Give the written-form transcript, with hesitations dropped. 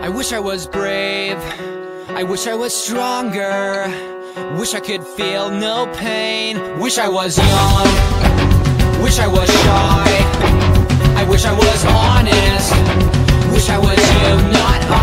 I wish I was brave, I wish I was stronger, wish I could feel no pain. Wish I was young, wish I was shy, I wish I was honest, wish I was you, not